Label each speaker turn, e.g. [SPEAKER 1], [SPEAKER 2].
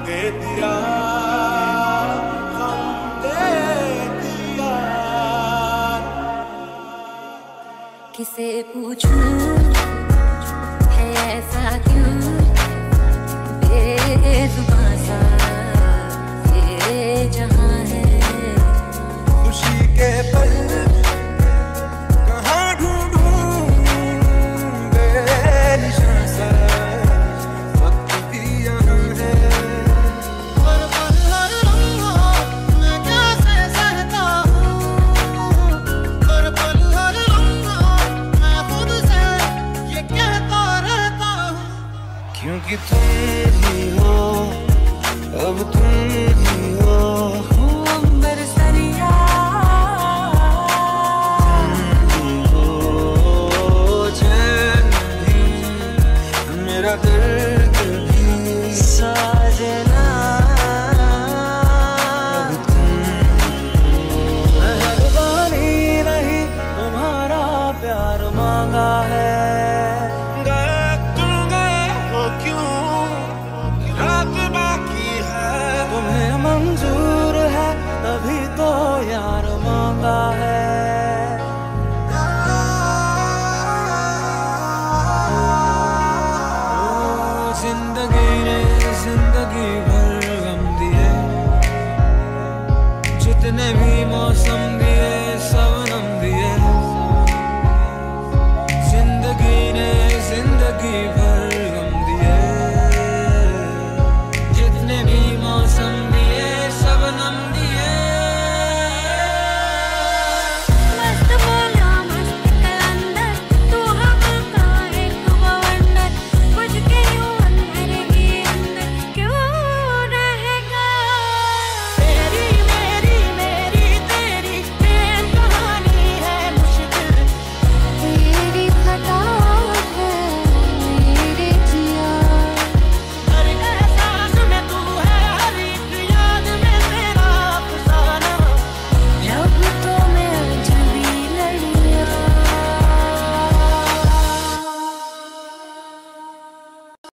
[SPEAKER 1] दे दिया, गम दे दिया।
[SPEAKER 2] किसे पूछूं है ऐसा क्यों बेजुबां सा ये जहां है।
[SPEAKER 1] खुशी के पल कहाँ ढूंढूं बेनिशान सा, वक्त भी यहाँ है।
[SPEAKER 3] हर पल हर लम्हा मैं कैसे सहता हूँ, हर पल हर लम्हा मैं खुद से ये कहता रहता हूँ।
[SPEAKER 1] क्योंकि तुम ही हो, अब तुम ही हो।
[SPEAKER 2] अंबर सरिया
[SPEAKER 1] तुम ही हो, चैन भी मेरा दर्द भी
[SPEAKER 2] साजना।
[SPEAKER 1] अब तुम मेहरबानी नहीं तुम्हारा प्यार मांगा है। गए तुम गए हो क्यों, रात बाकी है। तुम्हें मंजूर है तभी तो यार मांगा है। जिंदगी ने जिंदगी भर गम दिए, जितने भी मौसम